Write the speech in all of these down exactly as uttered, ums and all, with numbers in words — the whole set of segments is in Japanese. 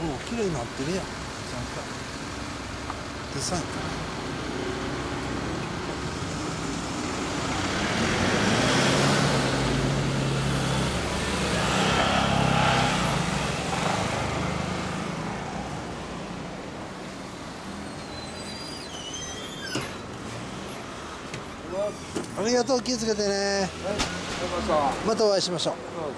おお、綺麗になってるやん。ちゃんとデザインか。ありがとう、気をつけてね。またお会いしましょう。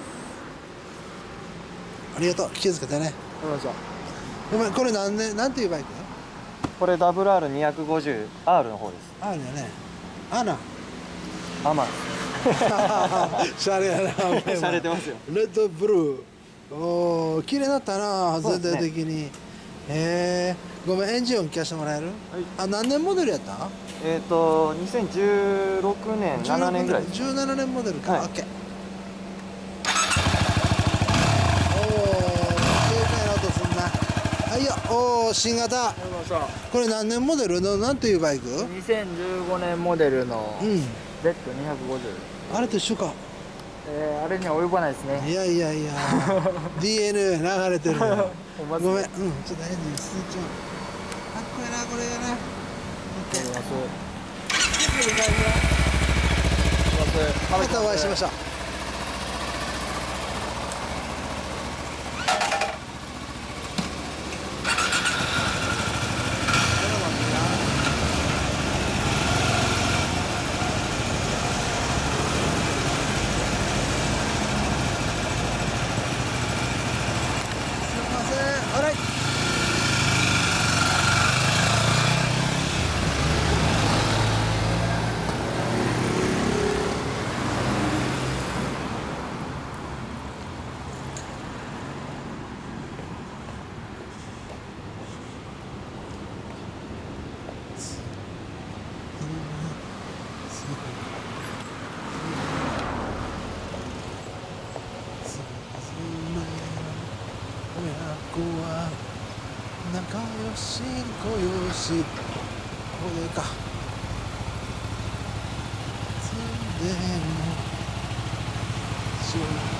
ありがとう、気をつけてね。ごめん、これなんで、なんていうバイク？ これ ダブリューアールにひゃくごじゅうアール の方です。 あるよね。アナ。 アマン。 シャレやな。 シャレてますよ。 レッドブルー。おお、綺麗になったな、全体的に。へえ。ごめん、エンジン音聞かせてもらえる？あ、何年モデルやった？ えっと、にせんじゅうろくねん、ななねんぐらいです。 じゅうななねんモデルか。オッケー。おお、軽快な音すんな。はいよ、おお、新型。これ何年モデルの、なんていうバイク？ にせんじゅうごねんモデルの ゼットにひゃくごじゅう。 あれと一緒か。 えー、あれには及ばないですね。 いやいやいやディーエヌエー 流れてるよ。ごめん、うん、ちょっとエンジン吸っちゃう。かっこいいな、これがな。またお会いしましょう。親子は仲良し仲良し、これか。つんでも